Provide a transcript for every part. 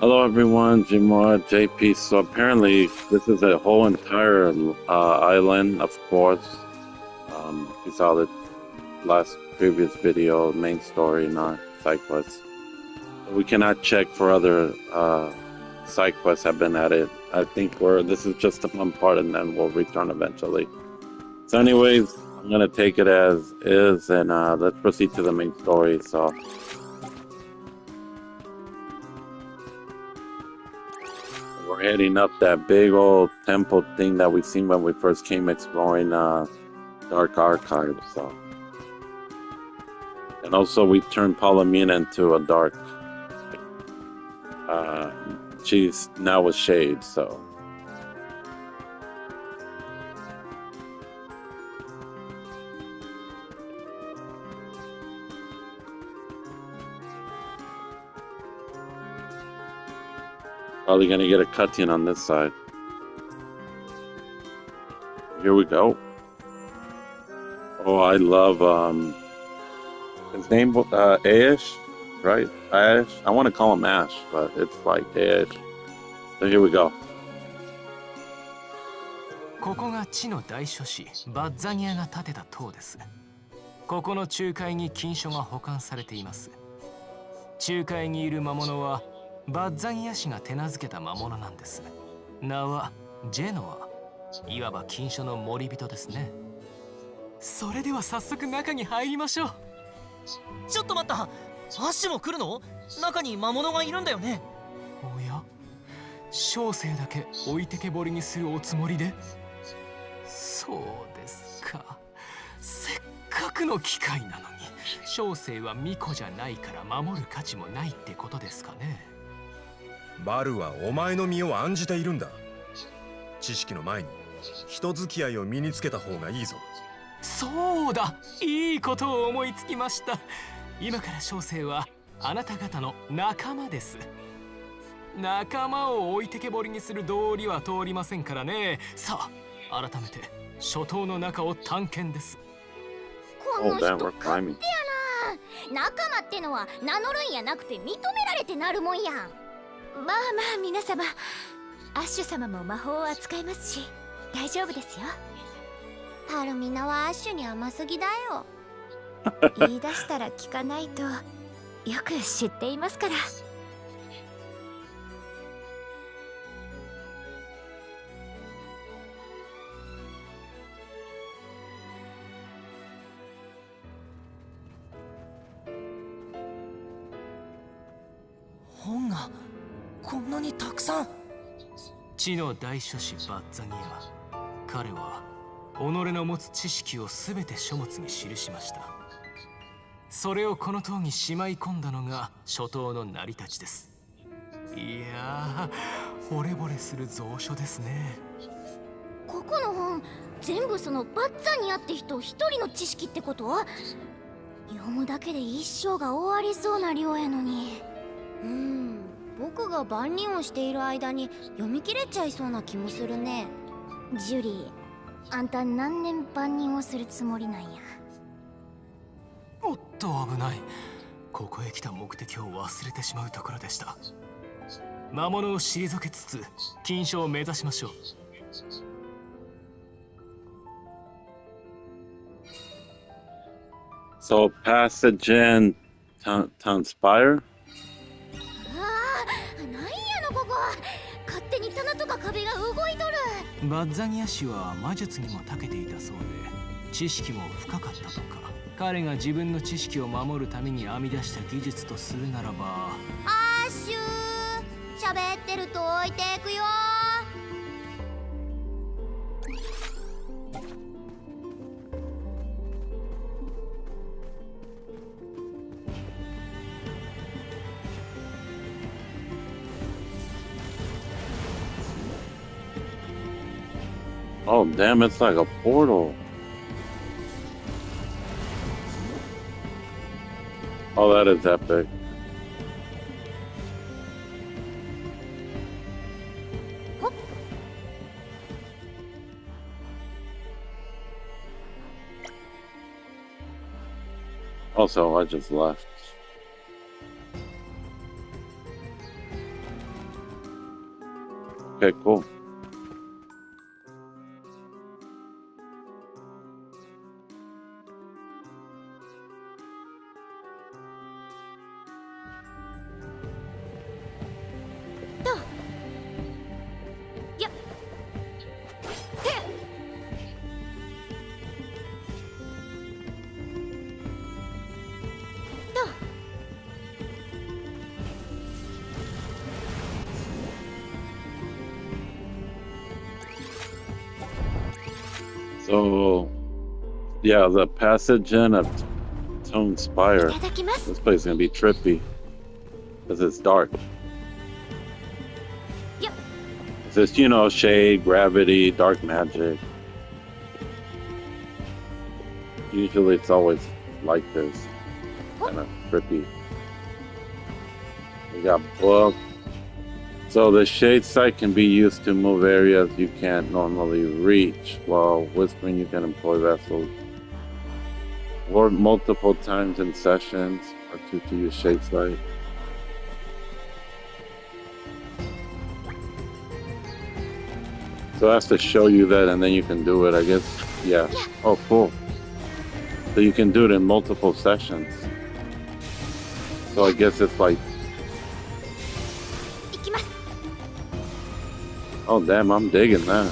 Hello everyone, Jimura, JP. So apparently this is a whole entire island, of course. You saw the last previous video, main story, not side quests. We cannot check for other side quests have been added. I think this is just the one part and then we'll return eventually. So anyways, I'm gonna take it as is and let's proceed to the main story. So we're heading up that big old temple thing that we seen when we first came exploring Dark Archive. So, and also we turned Palomina into a dark. She's now a shade. So. Probably gonna get a cutscene on this side. Here we go. Oh, I love his name Ash, right? Ash. I want to call him Ash, but it's like Ash. So here we go. ここが地の大書士バッザニアが建てた塔です。ここの仲介に金書が保管されています。仲介にいる魔物はバッザニア氏が手なずけた魔物なんです。名はジェノア。いわば金書の守り人ですね。それでは早速中に入りましょう。 ちょっと待った。アッシュも来るの？中に魔物がいるんだよね。 おや、小生だけ置いてけぼりにするおつもりで？そうですか。せっかくの機会なのに、小生は巫女じゃないから守る価値もないってことですかね。 バルはお前の身を案じているんだ。知識の前に人付き合いを身につけた方がいいぞ。 そうだ、いいことを思いつきました。今から小生はあなた方の仲間です。仲間を置いてけぼりにする道理は通りませんからね。さあ、改めて諸島の中を探検です。 この人勝手やな。仲間ってのは名乗るんやなくて認められてなるもんやん。まあまあ皆様、アッシュ様も魔法を扱いますし大丈夫ですよ。パルミナはアッシュに甘すぎだよ。言い出したら聞かないとよく知っていますから。 本がこんなにたくさん。 地の大書士バッザニア。彼は己の持つ知識をすべて書物に記しました。それをこの塔にしまい込んだのが諸島の成り立ちです。いやー、惚れ惚れする蔵書ですね。 ここの本全部そのバッザニアって人一人の知識ってこと？読むだけで一生が終わりそうな量やのに。僕が万人をしている間に読み切れちゃいそうな気もするね。ジュリー、あんた何年万人をするつもりなんや。 おっと危ない。ここへ来た目的を忘れてしまうところでした。魔物を退けつつ金書を目指しましょう。 So passage in Townspire? 勝手に棚とか壁が動いとる。 バッザニア氏は魔術にも長けていたそうで、知識も深かったとか。彼が自分の知識を守るために編み出した技術とするならば。 アッシュー、喋ってると置いていくよ。 Oh damn, it's like a portal. Oh, that is epic. Also, I just left. Okay, cool. So, yeah, the passage in of Tone Spire. This place is gonna be trippy because it's dark. Yep. It's just, you know, shade, gravity, dark magic. Usually it's always like this, kind of trippy. We got book. So the shade sight can be used to move areas you can't normally reach, while whispering you can employ vessels. Or multiple times in sessions, or two to use shade sight. So it has to show you that, and then you can do it, I guess. Yeah. Oh, cool. So you can do it in multiple sessions. So I guess it's like... Oh, damn, I'm digging that.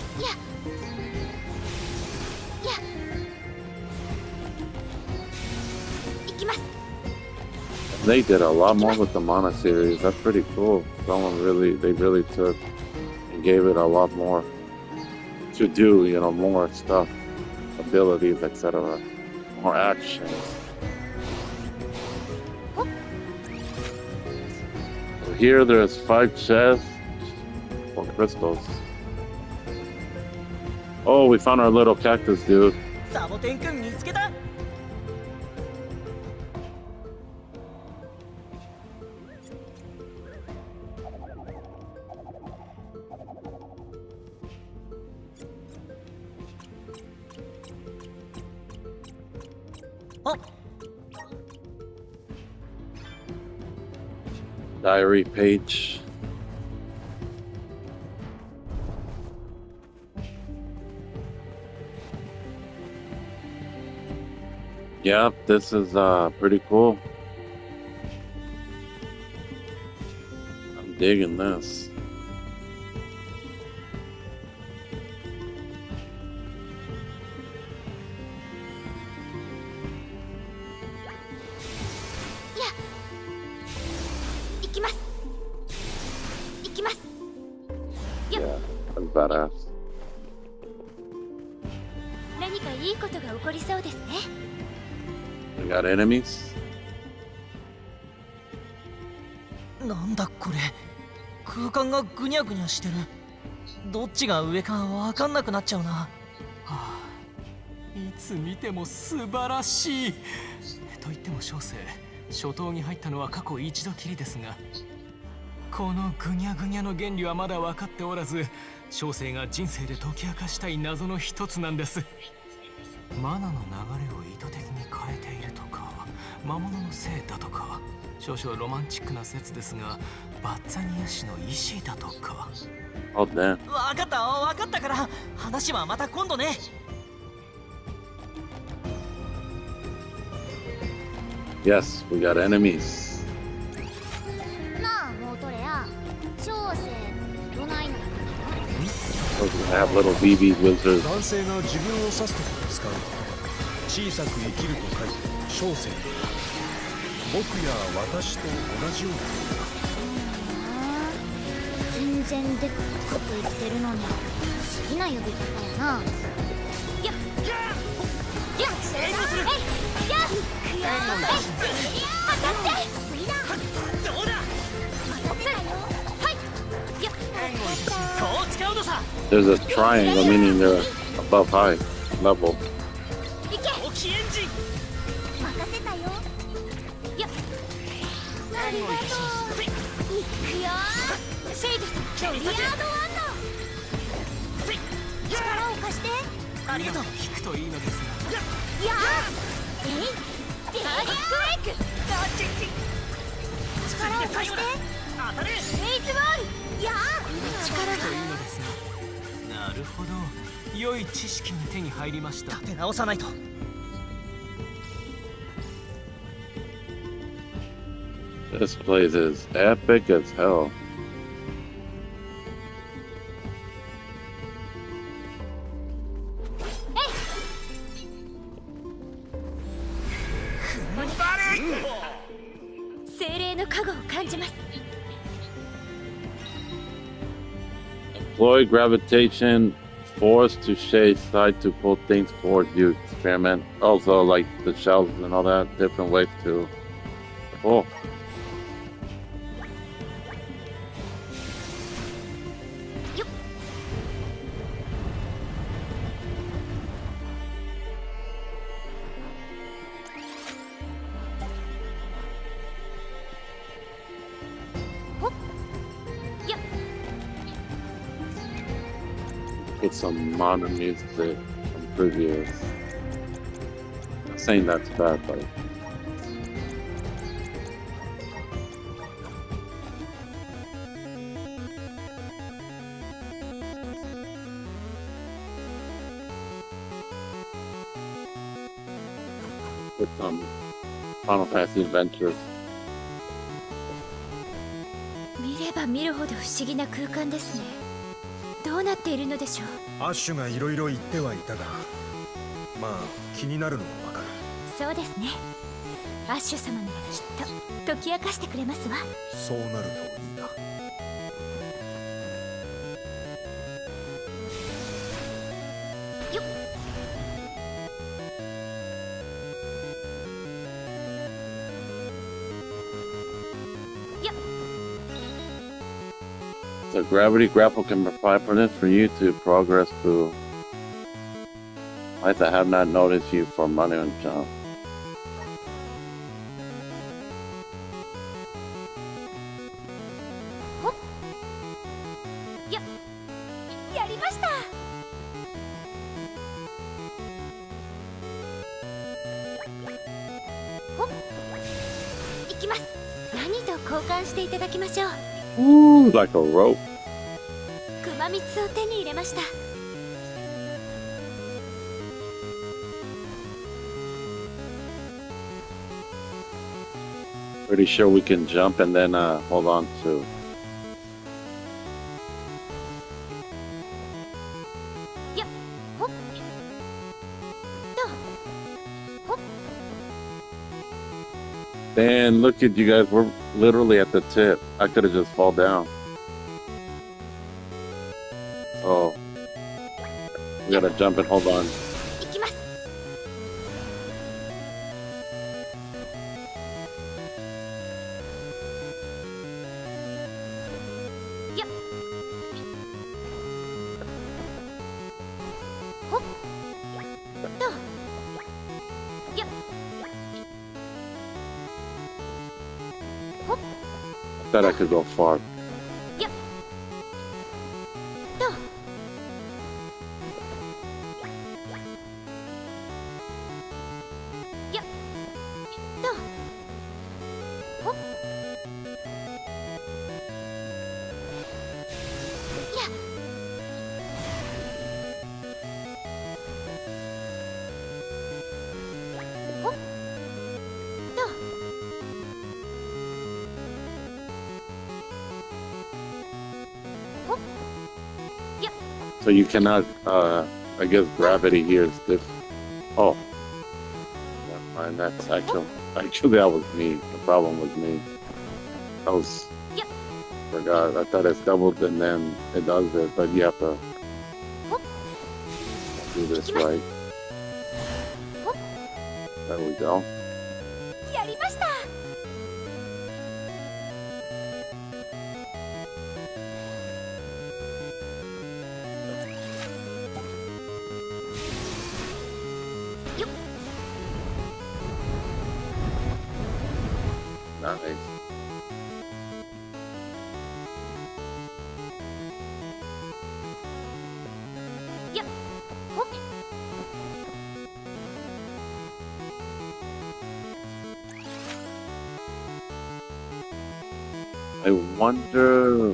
They did a lot more with the Mana series. That's pretty cool. They really took and gave it a lot more to do, you know, more stuff, abilities, etc. More actions. So here there's 5 chests for crystals. Oh, we found our little cactus dude. サボテンくん見つけた。あ、 Diary page. Yep, this is pretty cool. I'm digging this. Yeah, that's badass. 何かいいことが起こりそうですね。 We got enemies. なんだこれ。空間がぐにゃぐにゃしてる。どっちが上かわかんなくなっちゃうな。はあ、いつ見ても素晴らしい。と言っても小生、初頭に入ったのは過去一度きりですが、このぐにゃぐにゃの原理はまだ分かっておらず、小生が人生で解き明かしたい謎の一つなんです。マナの流れを意図的に変えているとか、魔物のせいだとか、少々ロマンチックな説ですが、バッザニア氏の意志だとか。 Oh, damn. わかったから、話はまた今度ね。 Yes, we got enemies. なあ、もうとれや。小生、どないの？ I have little BB wizards. 男性が自分を指すときに使う小さく生きると書いて小生。僕や私と同じような。 全然でっかく言ってるのに不思議な呼び方やな。やっやっやっ当たって次だ。 どうだ。 当たってはいやっこう使うのさ。 There's a triangle, meaning they're above high level. いけ大きいエンジン。 任せたよ。やっありがとう。いくよシェイドさんリアードワンド力を貸して。 ありがとう。 聞くといいのですが。 いやーデイデイスクレイク力を貸して。 当たれ。レイズボール。やあ。力がというのですが、なるほど、良い知識が手に入りました。 立て直さないと。 This place is epic as hell. Employ gravitation force to shade side to pull things towards you. Experiment. Also, like the shells and all that, different ways to. Oh. Put some modern music from previous. Not saying that's bad, but put some Final Fantasy Adventures. 見れば見るほど不思議な空間ですね。どうなっているのでしょう。 アッシュがいろいろ言ってはいたが、まあ気になるのはわかる。 そうですね。アッシュ様ならきっと解き明かしてくれますわ。 そうなるといいな。 よっ。 The gravity grapple can provide for you to progress through. I have not noticed you for money and jump. やりました。ほっ。行きます。何と交換していただきましょう。 Ooh, like a rope. 熊蜜を手に入れました。 Pretty sure we can jump and then hold on to. やっほっとほっ。 Man, look at you guys. We're literally at the tip. I could have just fall down. Oh. We gotta jump and hold on. 行きます。やっほっとやっほっ I thought I could go far. やっとやっとほっやっほっと So you cannot, I guess gravity here is this. Oh. Never mind, that's actually that was me. The problem was me. I was, Yep. forgot. I thought it's doubled and then it does it, but you have to do this right. There we go. やりました。よっ。 Nice. Yeah. Hop. I wonder.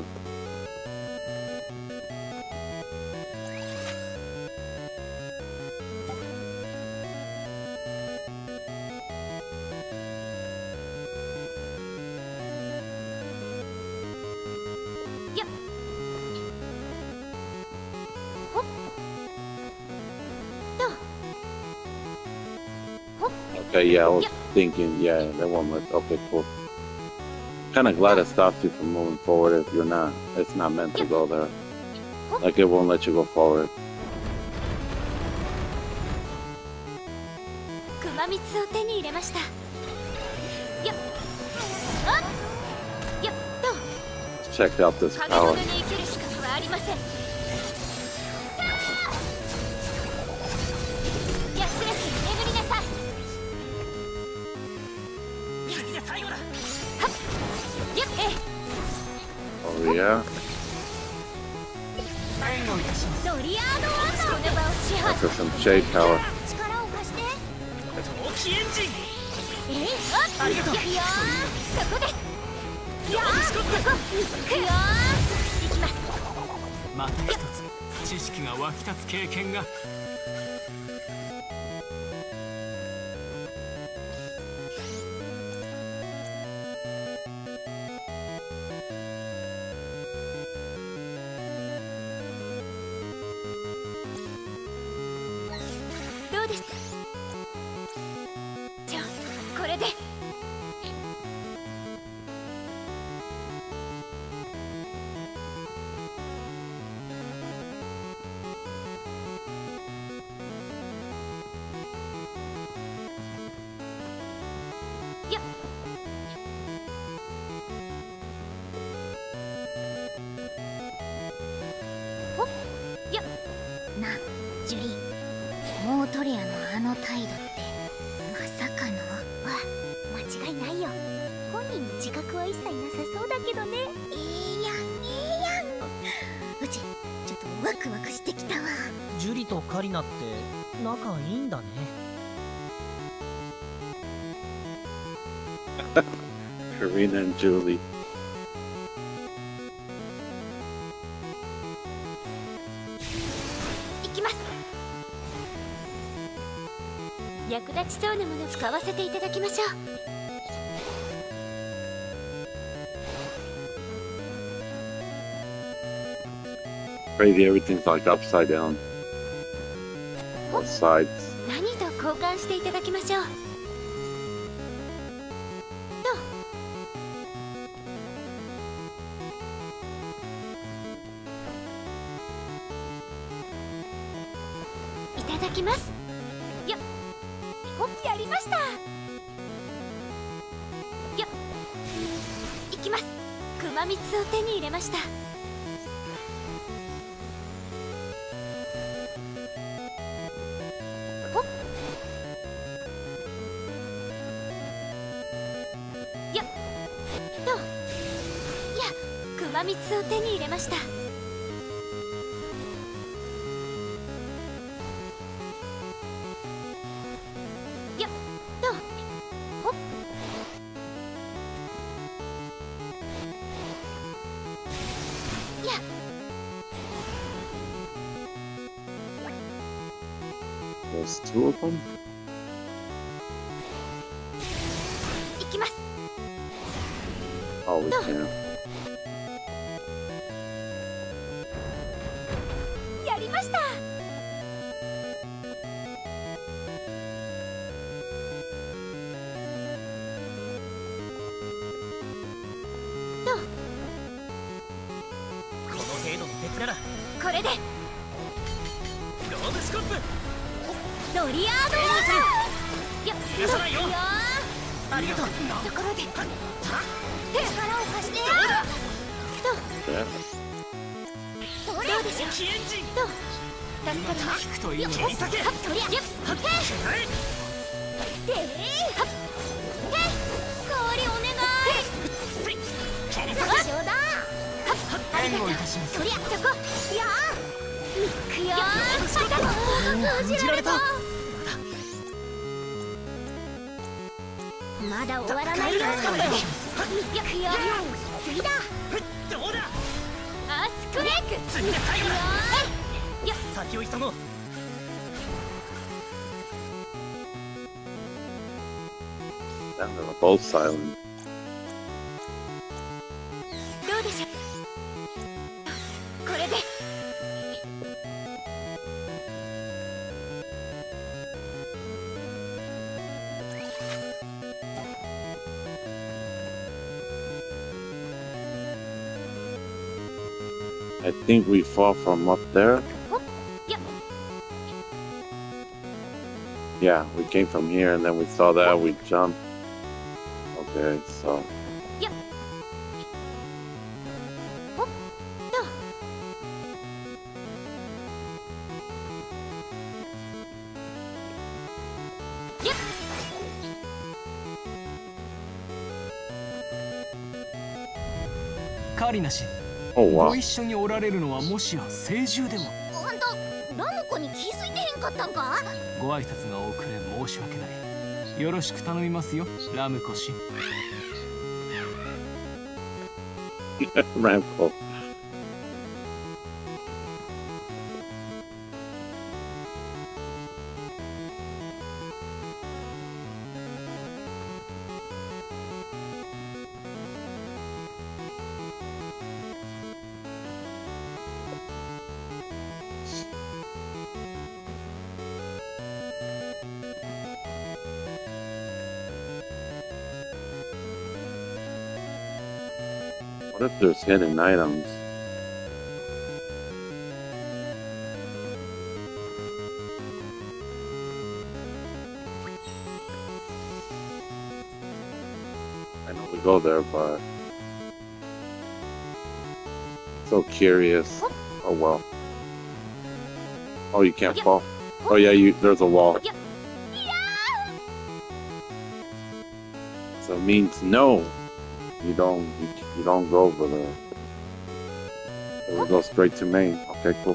Okay, yeah, I was thinking, yeah, that one was okay, cool. Kind of glad it stops you from moving forward if you're not. It's not meant to go there. Like it won't let you go forward. 熊蜜を手に入れました。やっ、あっ、やっと。 Check out this 影 power. 物に生きる資格はありません。安らかに眠りなさい。次が最後だ。はっ、やっ、 Oh yeah. ドリアードワンダーこの場を支配。 After some shade power. 力を貸して。 闘気エンジン。 ありがとう。いやー、そこです。いやー、そこ。くよー。行きます。 また一つ知識が湧き立つ経験が。 どうです？じゃあこれで。やっ。ほっ。やっ。な、ジュリー。モートレアのあの態度ってまさかの。あ、間違いないよ。本人に自覚は一切なさそうだけどね。いいやんいいやん。うちちょっとワクワクしてきたわ。 ジュリとカリナって仲いいんだね。 Karina and Julie. 行きます。役立ちそうなもの使わせていただきましょう。 Crazy, everything's like upside down. Both sides. 何と交換していただきましょう。どう？いただきます。よっ、ほっ、やりました。よっ、いきます。熊蜜を手に入れました。ほっ、よっ、どう？いや、熊蜜を手に入れました。よっ、どう？ほっ、いや、 There's two of them? いきます。 Oh, we can. やりました。どう？ この程度の敵ならこれでローブスコップ。 ドリアードワンダー。よっ、 逃がさないよ。 よありがとう。 ー、ところで力を貸して。どう？ Yeah. どうでしょう？ 闘気エンジン。 どう？助かるわ。 聞くといいのよっ、 に。 はっ、とりあえず、はっ、で、はっ、氷お願い。そうだ。はっ、ありがとう。 援護いたします。 とりあえず、そこ。いやー、いくよー。封じられた。まだ終わらないよ。いくよ。次だ。 次で最後だ。いや、先を急ごう。 And they were both silent. どうでしょう。これで。 I think we fall from up there. Yep. Yeah, we came from here and then we saw that, we jumped. Okay, so. Yep. Oh, no. Yep. カリナ氏、 Oh, ご wow. 一緒におられるのはもしや聖獣でも。 あんたラムコに気づいてへんかったんか。 ご挨拶が遅れ申し訳ない。よろしく頼みますよ、ラムコ氏。 Ramco. What if there's hidden items? I know we go there, but so curious. Oh well. Oh, you can't fall. Oh yeah, there's a wall. So it means no. You don't go over there. It will go straight to main. Okay, cool.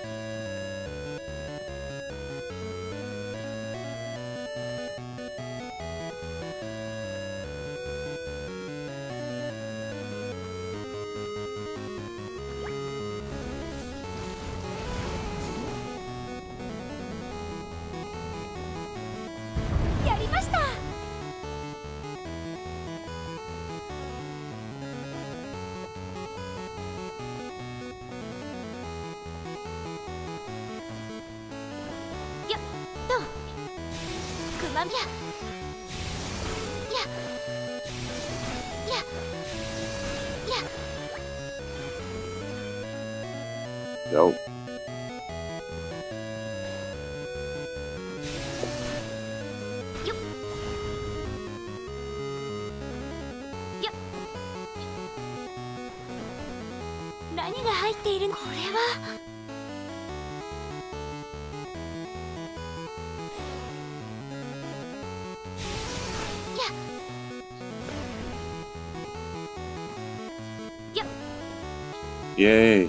Dope. Yay.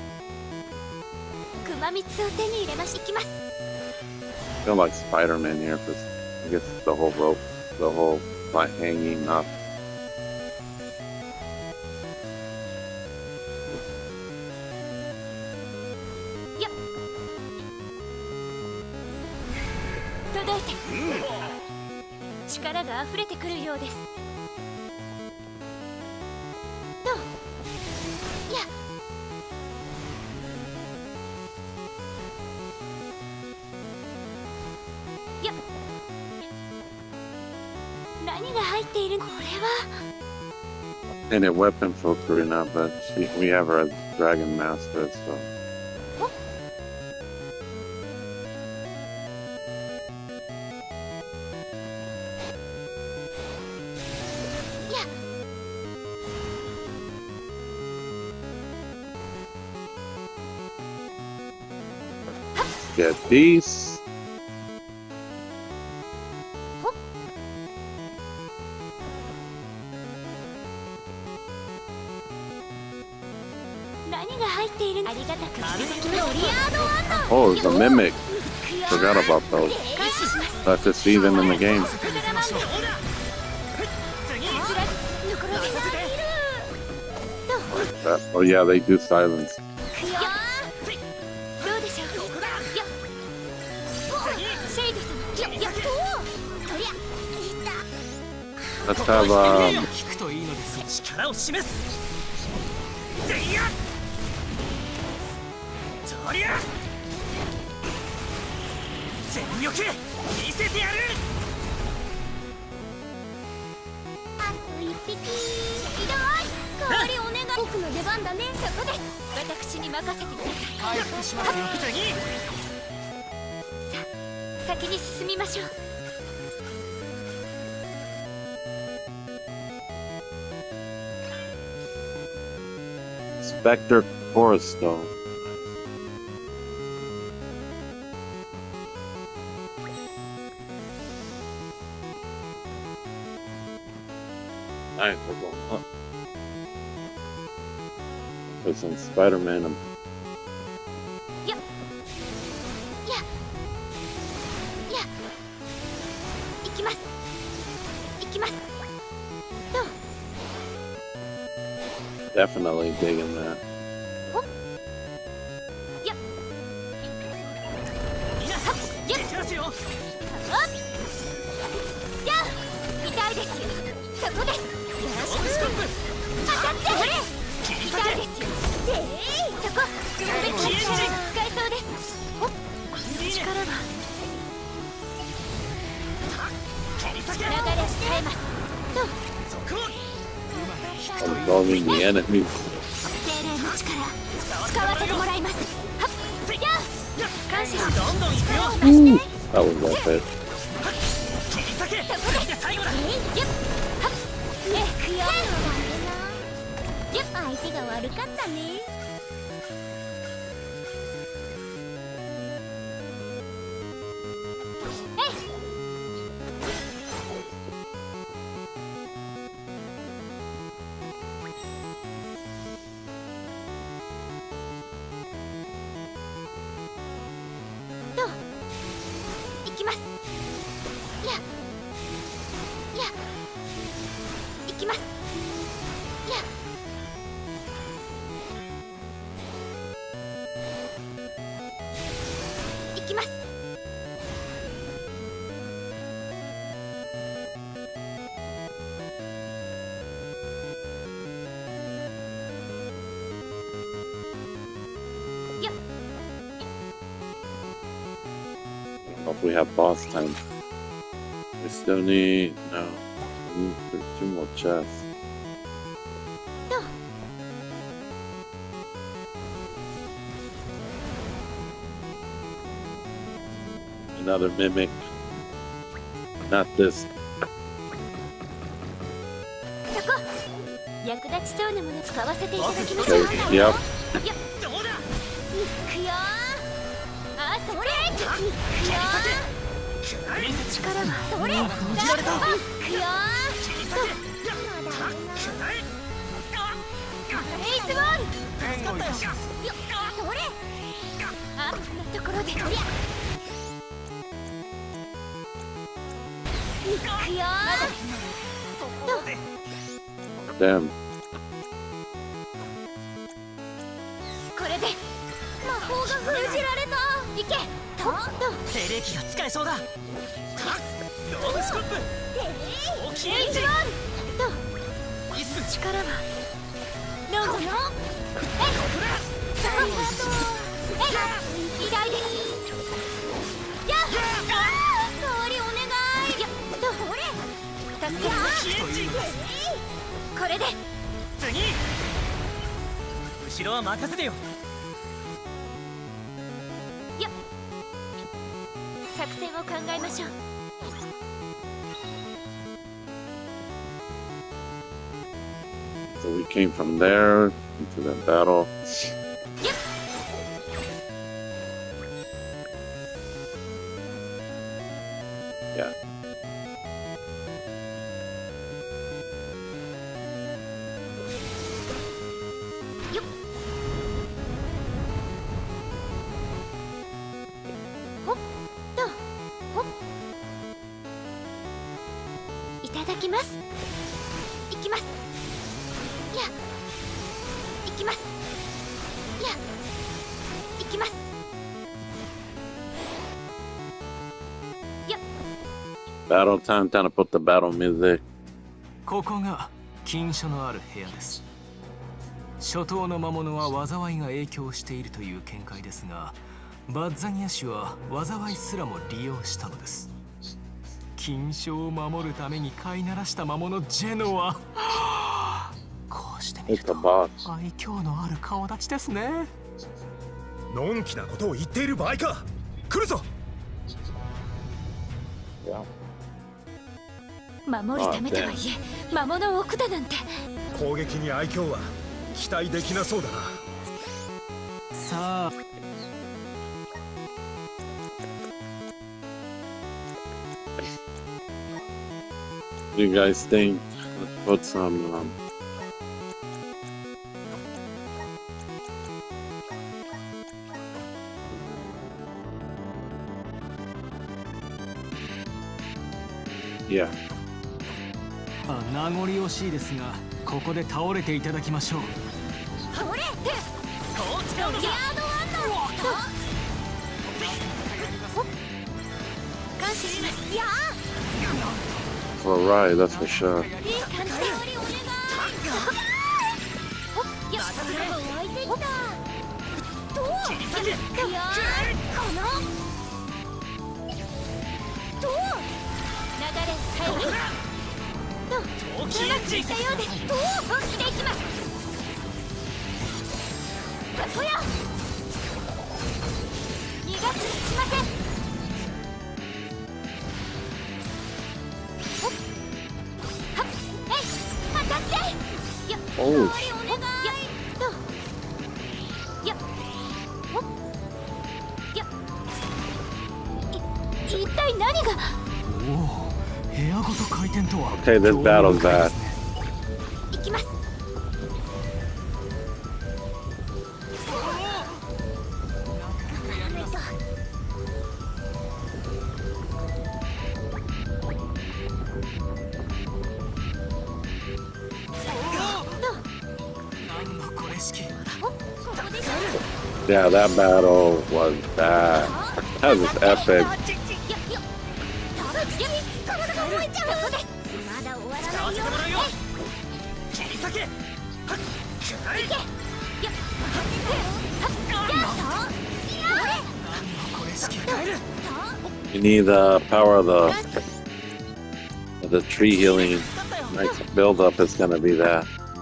熊蜜を手に入れまし。行きます。 I feel like Spider-Man here because I guess the whole rope, the whole like hanging up. 届いて。力が溢れてくるようです。どう？や。や。何が入っている？これは。 And a weapon for Karina, but we have her as Dragon Master, so. Get these. Oh, it's a mimic. Forgot about those. I have to see them in the game. Oh yeah, they do silence. let's have 聞くといいのです。 力を示す。ぜいや。とりゃ。全力見せてやる。 あと一匹。代わりお願い。僕の出番だね。そこです。私に任せてください。 回復しますよ。 次。 さあ、先に進みましょう。 Spectre Forest Stone. Nice, we're going up. Because in Spider-Man, I'm や行きます行きます。どう definitely digging that. やいきますよ。 や痛いですよ。そこです。 スコップ。 当たってそれ切り裂痛いですよ。そこ特別な力を使えそうです。力は切り裂け。 流れを変えます。どうそこ。 Involving the enemies. 精霊の力使わせてもらいます。はっや感謝。 どんどん行くよ。 That was worth it. 切り裂け。 そこで最後だ。 やっはっねくよ。やっ相手が悪かったね。どう行きます。や行きます。や行きます。や If we have boss time. We still need two more chests. どう Another mimic. Not this. そこ役立ちそうなもの使わせていただきましょ Okay, う。 yep. どうだ。 いくよあそれいくよ力はそれ封じられた。 いくよ切り裂け。 レイスボール助かったよ。 よそれあんなところでとりゃいくよどう Damn. これで魔法が封じられた。いけと精霊機が使えそうだ。ローブスコップ。大きいエンジン。 どうイス。 力はどうぞよそこ偉大ですやっ代わりお願いやどうこれ助け大きいエンジン。 これで次。後ろは任せてよ。 や作戦を考えましょう。 So we came from there into that battle. Yeah. Yup. ほっとほっいただきます。いきます。やいきます。やいきます。や Battle time. Time to put the battle music. ここが禁書のある部屋です。初頭の魔物は災いが影響しているという見解ですが、バッザニア氏は災いすらも利用したのです。禁書を守るために飼いならした魔物ジェノはこうして見ると愛嬌のある顔立ちですね。 のんきなことを言っている場合か。来るぞ。 守るためとはいえ魔物を置くだなんて。 攻撃に愛嬌は期待できなそうだな。 さあ What do you guys think? Let's put some yeah. 名残惜しいですが、ここで倒れていただきましょう。 倒れってこう使うのさ。感謝します。いや For a ride, that's for sure. 一体何が。 おお、部屋ごと回転とは。 Okay, this battle's bad. 行きます。 Yeah, that battle was bad. That was epic. You need the power of the tree healing. Nice build up is gonna be that.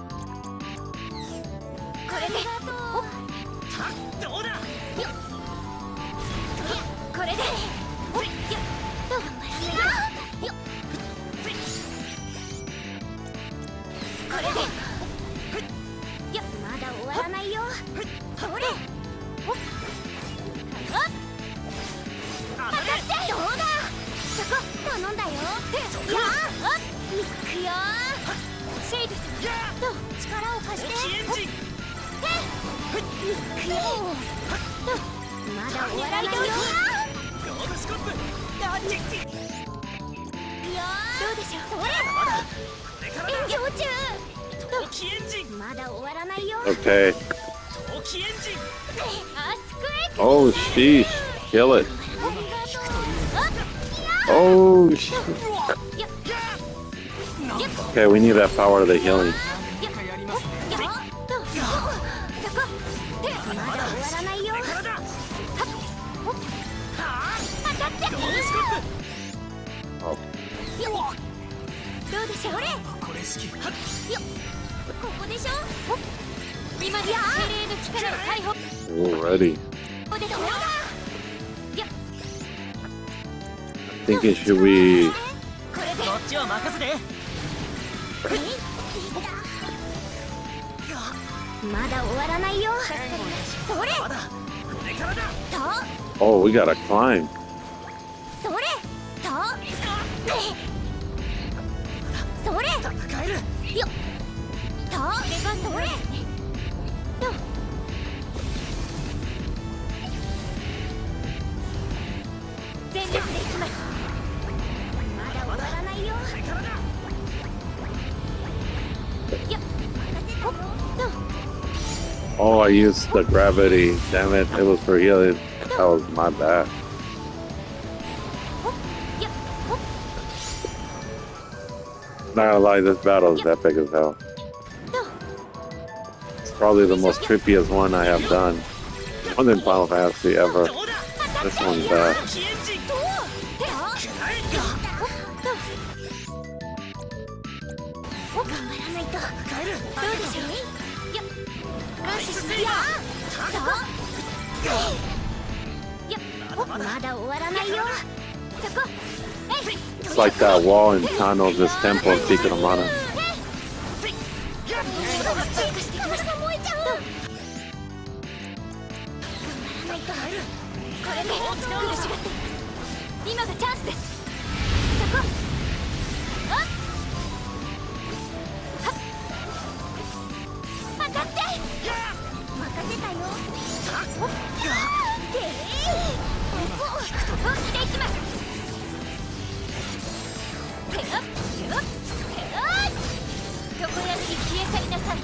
Okay. Oh, sheesh. Kill it. Oh, okay, we need that power of the healing. Oh. Already. Thinking should we? Oh, we gotta climb. Oh, I used the gravity. Damn it, it was for healing. That was my bad. Not gonna lie, this battle is epic as hell. It's probably the most trippiest one I have done. More than Final Fantasy ever. This one's bad. まだ終わらないよ。そこ。 It's like that wall in Thanos' temple in Secret of Mana. 今がチャンスです。そこ。あっ。当たって。任せたよ。していきます。手が手が床屋敷消え去りなさい。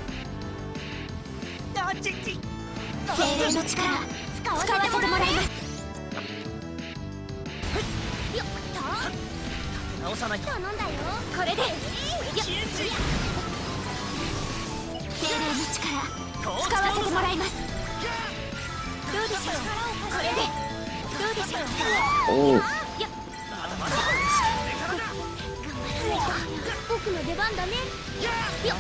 精霊の力使わせてもらいます。よっと直さないと頼んだよ。これでよっ精霊の力使わせてもらいます。どうでしょう。これでどうでしょう。 Oh. 僕の出番だね。よっ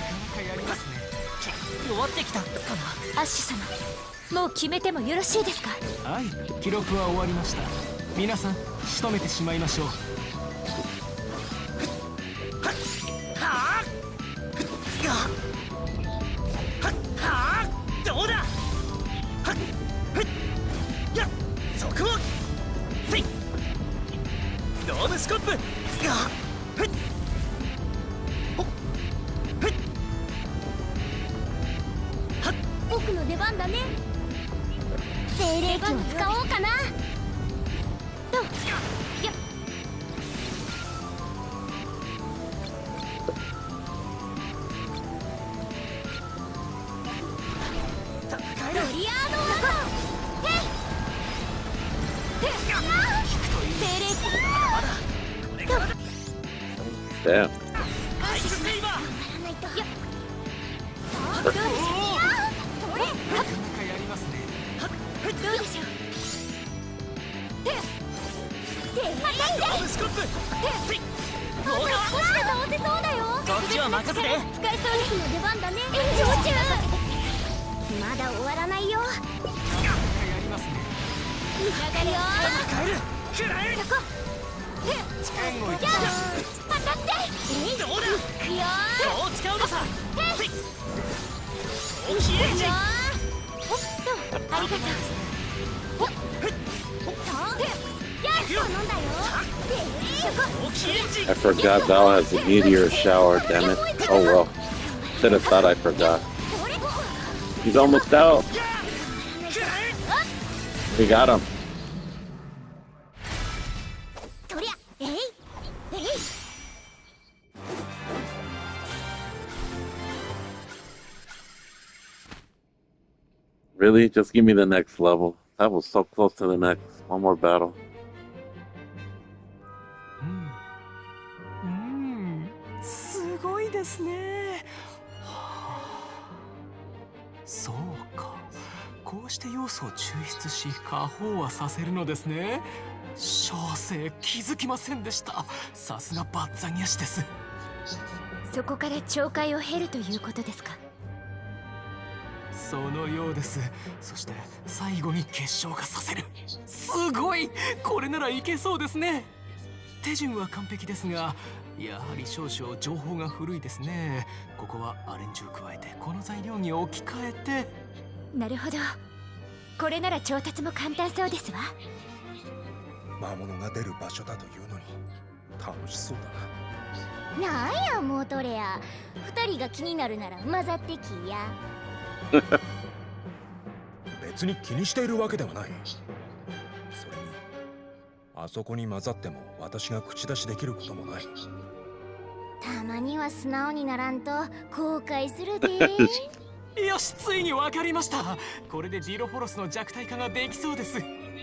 弱ってきたかな。 アッシュ様、もう決めてもよろしいですか。 はい、記録は終わりました。皆さん仕留めてしまいましょう。 どうだ。やっそこせいドームスコップ。 僕の出番だね。精霊機を使おうかな。とよっロリアードワン。精霊機。 Damn. アイスセイバー。 どうでしょう。それなかなかやりますね。 どうでしょう。 ドームスコップ。 少しで倒せそうだよ。 こっちは任せて。 使えそうですの出番だね。上中。まだ終わらないよ。 なかなかやりますね。 上がるよ。 帰る。くらえ。 そこ。当たって。 どうだ。 いくよ。 どう使うのさ。せい。おきえんじ。 おっと、ありがとう。おっ。頼んだよ。 おきえんじ。 I forgot Val has a meteor shower, damn it. Oh well. Should have thought I forgot. He's almost out. We got him. とりゃ、えい、えい。 Really? Just give me the next level. That was so close to the next. One more battle. すごいですね。そうか、こうして要素を抽出し過飽和させるのですね。小生気づきませんでした。さすがバッザニア氏です。 そこから懲戒を経るということですか。 そのようです。そして最後に結晶化させる。すごい、これならいけそうですね。手順は完璧ですが、やはり少々情報が古いですね。ここはアレンジを加えてこの材料に置き換えて。 なるほど。これなら調達も簡単そうですわ。 魔物が出る場所だというのに楽しそうだな。 なんやモートレア、二人が気になるなら混ざってきや。 別に気にしているわけではない。それにあそこに混ざっても私が口出しできることもない。 たまには素直にならんと後悔するで。 よし、ついに分かりました。これでディロフォロスの弱体化ができそうです。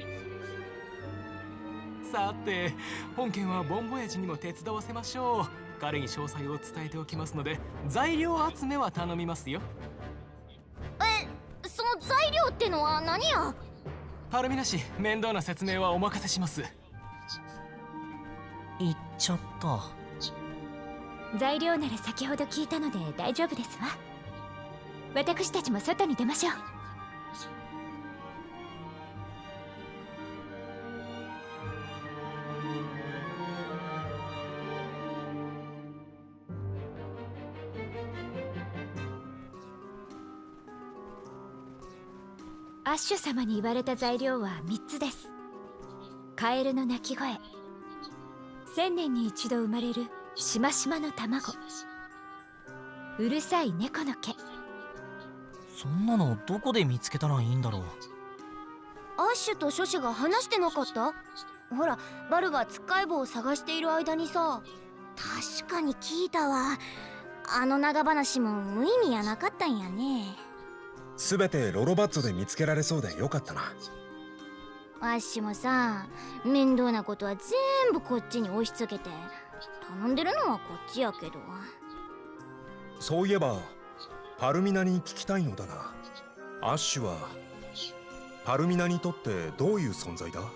さて、本件はボンボヤジにも手伝わせましょう。 彼に詳細を伝えておきますので、材料集めは頼みますよ。 その材料ってのは何や？ パルミナ氏、面倒な説明はお任せします。 言っちゃった。 材料なら先ほど聞いたので大丈夫ですわ。私たちも外に出ましょう。アッシュ様に言われた材料は3つです。カエルの鳴き声、1000年に一度生まれるしましまの卵、うるさい猫の毛。 そんなのどこで見つけたらいいんだろう。 アッシュと諸子が話してなかった？ほら、バルがつっかい棒を探している間にさ。確かに聞いたわ。あの長話も無意味やなかったんやね。 すべてロロバッツォで見つけられそうでよかったな。 アッシュもさ、面倒なことは全部こっちに押し付けて頼んでるのはこっちやけど。 そういえばパルミナに聞きたいのだな。アッシュはパルミナにとってどういう存在だ？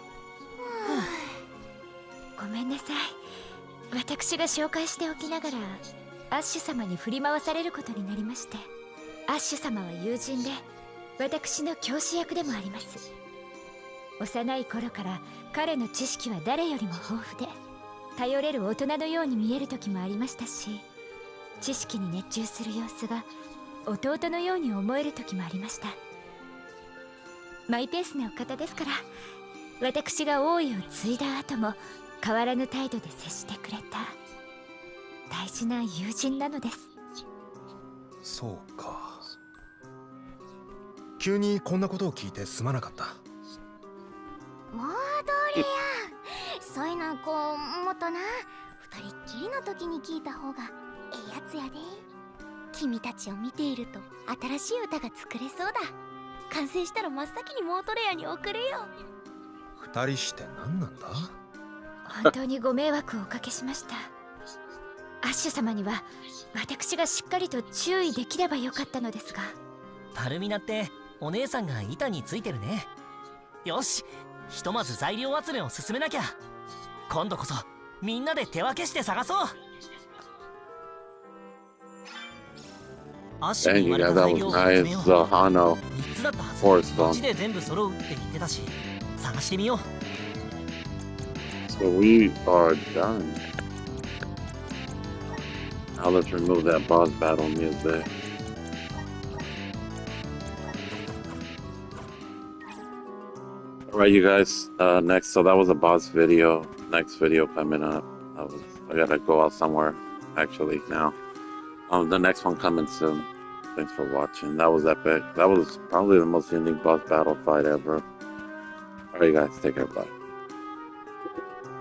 ごめんなさい。私が紹介しておきながらアッシュ様に振り回されることになりまして。アッシュ様は友人で、私の教師役でもあります。幼い頃から彼の知識は誰よりも豊富で、頼れる大人のように見える時もありましたし、知識に熱中する様子が弟のように思える時もありました。マイペースなお方ですから、私が王位を継いだ後も変わらぬ態度で接してくれた大事な友人なのです。 そうか。急にこんなことを聞いてすまなかった。 もうどれや。そういうのはこうもっとな、二人っきりの時に聞いた方がええやつやで。君たちを見ていると新しい歌が作れそうだ。完成したら真っ先にモートレアに送るよ。 二人して何なんだ？ 本当にご迷惑をおかけしました。アッシュ様には私がしっかりと注意できればよかったのですが。 パルミナってお姉さんが板についてるね。よし、ひとまず材料集めを進めなきゃ。今度こそみんなで手分けして探そう。アッシュに言われた材料を集めよう。3つだったはず。こっちで全部揃うって言ってたし、探してみよう。 So we are done. Now let's remove that boss battle music. Alright, you guys, next, so that was a boss video. Next video coming up. I gotta go out somewhere, actually, now. The next one coming soon. Thanks for watching. That was epic. That was probably the most unique boss battle fight ever. Alright, you guys, take care, bye.